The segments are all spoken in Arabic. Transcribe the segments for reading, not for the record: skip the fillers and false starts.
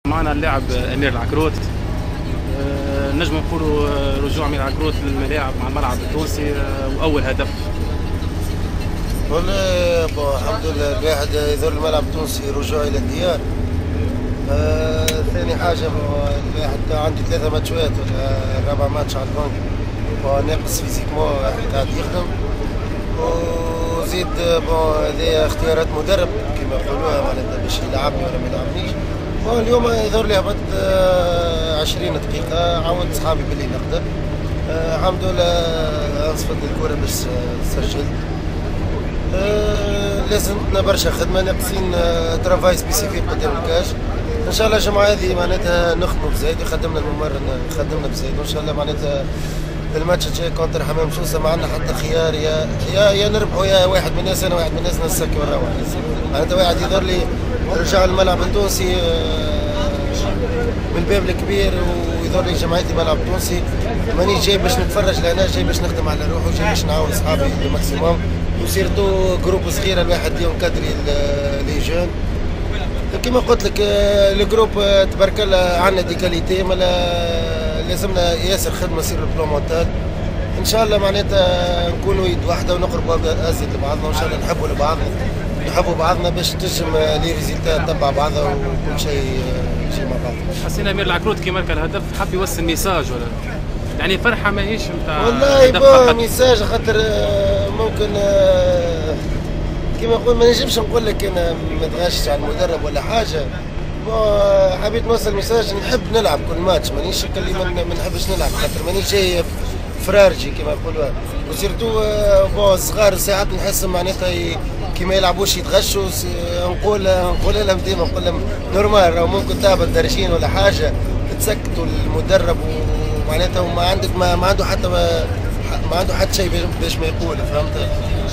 معنا اللاعب امير العكروت. نجم نقولوا رجوع امير العكروت للملاعب مع الملعب التونسي واول هدف. والله الحمد لله الواحد يزور الملعب التونسي رجوع الى الديار. ثاني حاجه الواحد عنده 3 ماتشات ولا 4 ماتش على البنك ناقص فيزيكمون قاعد يخدم. وزيد هذه اختيارات مدرب كما يقولوها معناتها باش يلعبني ولا ما يلعبنيش. اليوم يظهر لي هبط 20 دقيقة عاونت صحابي باللي نقدر. الحمد لله انصفت الكرة باش سجلت. لازمنا برشا خدمة ناقصين ترافاي سبيسيفيك قدام الكاش. ان شاء الله الجمعة هذه معناتها نخدموا بزايد وخدمنا الممرن خدمنا بزايد وان شاء الله معناتها الماتش الجاي كونتر حمام سوسة ما عندنا حتى خيار يا نربحوا يا واحد من الناس انا واحد من الناس نسكي ونروح. معناتها واحد يظهر لي رجع الملعب التونسي من الباب الكبير ويظهر لي جمعيتي ملعب تونسي. مانيش جاي باش نتفرج لهنا جاي باش نخدم على روحي وجاي باش نعاون صحابي الماكسيموم وسيرتو جروب صغير الواحد اليوم كادري لي جون. كما قلت لك الجروب تبارك الله عندنا دي كاليتي لازمنا ياسر خدمه يصير البلان مونتال. ان شاء الله معناتها نكونوا يد واحده ونقربوا ازيد لبعضنا وان شاء الله نحبوا بعضنا باش تنجم لي ريزلتا تبع بعضها وكل شيء مع بعض. حسينا امير العكروت كي ماركا الهدف حب يوصل ميساج ولا يعني فرحه ماهيش نتاع والله ميساج خاطر ممكن كما نقول ما نجمش نقول لك انا ما تغشش على المدرب ولا حاجه. حبيت نوصل ميساج نحب نلعب كل ماتش مانيش اللي ما نحبش نلعب خاطر مانيش جاي فرارجي كما يقولوا. وسيرتو الصغار ساعات نحس معناتها كي ما يلعبوش يتغشوا. نقول لهم ديما نقول لهم نورمال راهو ممكن تهبط درجين ولا حاجه تسكتوا المدرب ومعناتها ما عنده حتى شيء باش ما يقول فهمت.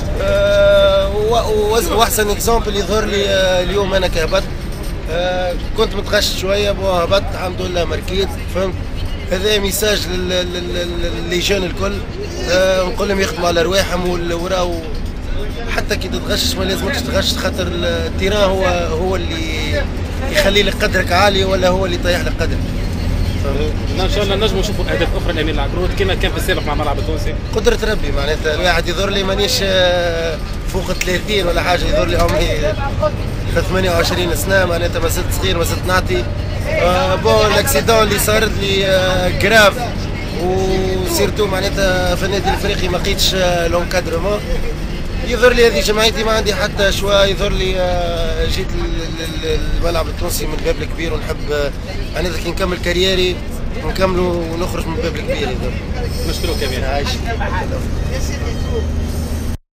واحسن اكزامبل يظهر لي اليوم انا كهبط كنت متغش شويه هبطت الحمد لله مركيت فهمت. هذا ميساج للي جون الكل نقول لهم يخدموا على رواحهم وراو حتى كي تتغشش ما لازمكش تغش خاطر التيران هو اللي يخلي لك قدرك عالي ولا هو اللي يطيح لك قدرك. ان شاء الله نجموا نشوفوا اهداف اخرى لامير العكروت كما كان في السابق مع الملعب التونسي. قدرة ربي معناتها الواحد يظهر لي مانيش فوق 30 ولا حاجه يظهر لي عمري 28 سنه معناتها ما زلت صغير ما زلت نعطي. الاكسيدون اللي صارت لي جراف وسيرتو معناتها في النادي الافريقي ما لقيتش لونكادرمون. يظهر لي هذه جمعيتي ما عندي حتى شويه يظهر لي جيت الملعب التونسي من الباب الكبير ونحب معناتها كي نكمل كاريري ونكملوا ونخرج من الباب الكبير. نشكرك يا امير. عايش.